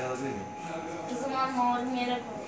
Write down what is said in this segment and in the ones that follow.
alabilir miyim? O zaman malum yere koy.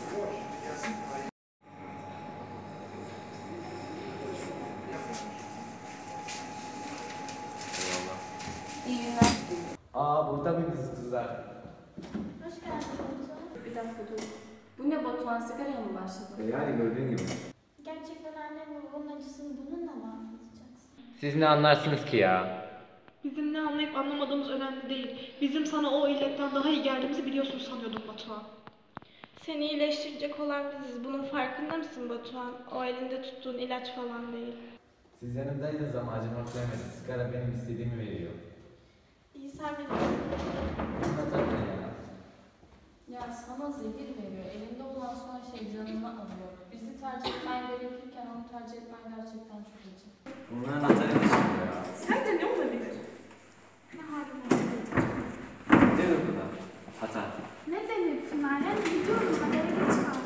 Eyvallah. İyi günler. Burada mıyız kızlar? Hoş geldin Batuhan. Bir dakika dur. Bu ne Batuhan? Sigaraya mı başladın? Yani gördüğün gibi. Gerçekten annem babanın acısını bununla mı anlatacaksın? Siz ne anlarsınız ki ya? Bizim ne anlayıp anlamadığımız önemli değil. Bizim sana o illetten daha iyi geldiğimizi biliyorsun sanıyordum Batuhan. Seni iyileştirecek olan biziz. Bunun farkında mısın Batuhan? O elinde tuttuğun ilaç falan değil. Siz yanımdaydınız ama acımak vermedi. Sigara benim istediğimi veriyor. İyi sen bilirsin. Tatlı ya. Ya sana zehir veriyor. Elinde olan son şey canını alıyor. Bizi tercih etmen gerekirken onu tercih etmen gerçekten çok acı. Bunların hatları ne şimdi ya? Sence ne olabilir? Ne halim olabilir? Ne yok bu da? Hata. Ne denir Pınar? Hadi gidiyorum. Hadi eve geç kaldım.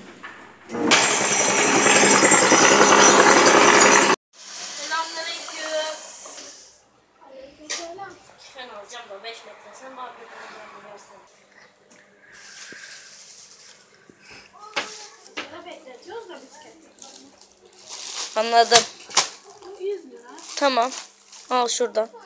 Selamünaleyküm. Aleykümselam. Ben alacağım da 5 metre. Sen bana bir versen. Sana bekletiyoruz da bisiklet. Anladım. Bu 100 lira. Tamam. Al şuradan.